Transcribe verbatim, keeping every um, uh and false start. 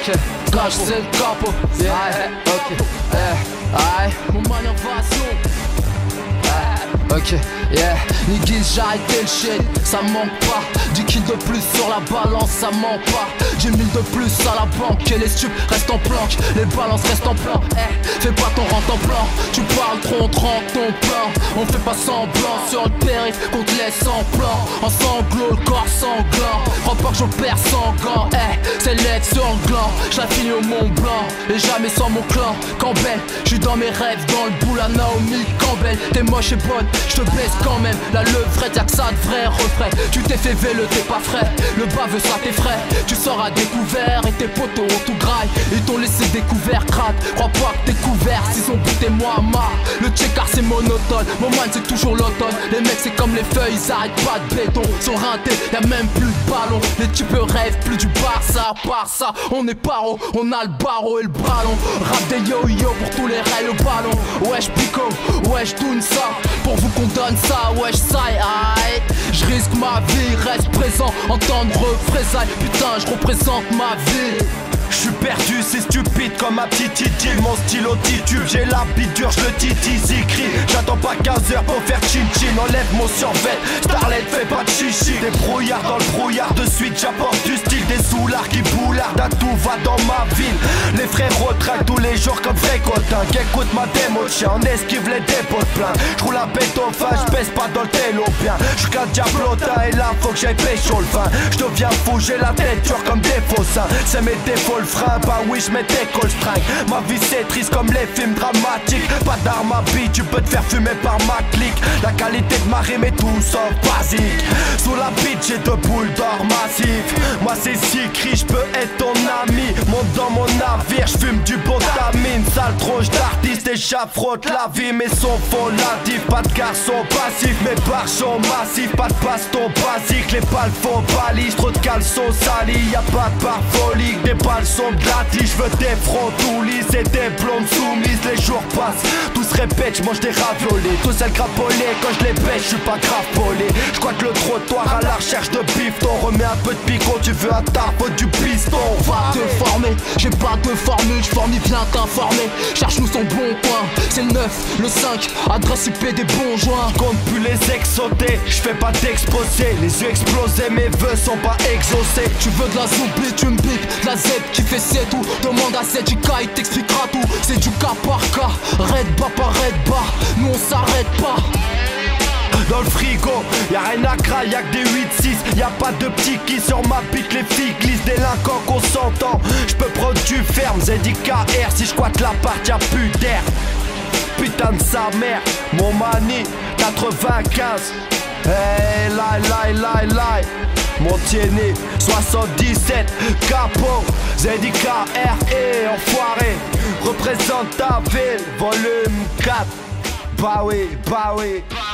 Ok, cache c'est le capo. Yeah, ok, yeah, aïe. Mon man invasion. Ok, yeah, Niggas j'ai arrêté le shit, ça manque pas. dix kills de plus sur la balance, ça manque pas. J'ai mille de plus à la banque et les stupes restent en planque. Les balances restent en plan, eh, fais pas ton rente en plan. Tu parles trop, on te rend ton plan. On fait pas semblant sur le périph' qu'on te laisse en plan. En sanglot, le corps sanglant. Crois pas que je perds sans gants, eh, c'est l'aide sur le gland. J'la finis au Mont Blanc, et jamais sans mon clan. Campbell, j'suis dans mes rêves, dans le boule à Naomi Campbell. T'es moche et bonne, j'te baisse quand même. La levrette, y'a que ça de vrai refrain. Tu t'es fait vélo, t'es pas frais. Le baveux, ça t'es frais. Tu sors à découvert et tes potos ont tout graille. Ils t'ont laissé découvert, crade. Crois pas que t'es couvert, s'ils ont buté moi marre. Le checkard c'est monotone, mon man c'est toujours l'automne. Les mecs c'est comme les feuilles, ils arrêtent pas de béton. Sont rintés, y'a même plus de ballon. Les types rêvent plus du Barça. À part ça, on est paro, on a le barreau et le bras long. Rap des yo-yo pour tous les rails, le ballon. Wesh pico, wesh toune ça. Pour vous qu'on donne ça, wesh ça aïe. Je risque ma vie, reste présent, entendre représailles. Putain, je représente ma vie. J'suis perdu, c'est stupide comme ma petite titi. Mon stylo titube, j'ai la bite dure, j'le titise, crie. J'attends pas quinze heures pour faire chin chin. Enlève mon survêt, Starlet fais pas de chichi. Des brouillards dans le brouillard, de suite j'apporte du style. Des soulards qui boulardent, à tout va dans ma ville. Les frères retraquent tous les jours comme vrai cotin. Qu'écoute ma démo, chien, on esquive les dépôts de plein. J'roule la bête au fin, j'pèse pas dans le télo bien. J'suis qu'un diablotin et là faut que j'aille pécho le vin. J'deviens fou, j'ai la tête dure comme des faux seins. C'est mes défauts le frein, bah oui j'mets des colstringues. Ma vie c'est triste comme les films dramatiques. Pas d'arme à bille, tu peux te faire fumer par ma clique. La qualité de ma rime est tout sauf basique. Sous la bite j'ai deux boules d'or massif. Moi c'est si cri, j'peux être ton ami. Monte dans mon navire, j'fume du botamine. Sale tronche d'artiste et j'affronte la vie. Mes sons font la diff, pas de garçon passif. Mes barres sont massifs, pas de baston basique. Les balles font balise, trop de caleçons salis. Y'a pas de parfolique, des balles sont gratis. J'veux des fronts tout lisses et des blondes soumises. Les jours passent, tout se répète, j'mange des raviolis. Tout seul crapolé, quand j'les baisse, j'suis pas grave polé. J'quoite le trottoir à la recherche de bifton. Remets un peu de picot, tu veux un tarpo du piston. Va te former, j'ai pas de formule, j'forme, il vient t'informer. Cherche-nous son bon coin, c'est le neuf, le cinq, adresse I P des bons joints. Compte plus les exotés, j'fais pas d'exposé. Les yeux explosés, mes vœux sont pas exaucés. Tu veux de la zoubie, tu me piques, de la Z qui fait c'est tout. Demande à Z J K, il t'expliquera tout. C'est du cas par cas, red bas par red bas, nous on s'arrête pas. Dans le frigo, y'a rien à craindre, y'a que des huit six. Y'a pas de petits qui sur ma bite, les filles glissent. Délinquants qu'on s'entend, j'peux prendre du ferme. Z D K R, si j'quoite l'appart, y'a plus d'air. Putain de sa mère, mon mani quatre-vingt-quinze. Hey, lie, lie, lie, lie. Mon tienné, soixante-dix-sept, capot, Z D K R, et enfoiré. Représente ta ville, volume quatre. Bah oui, bah oui.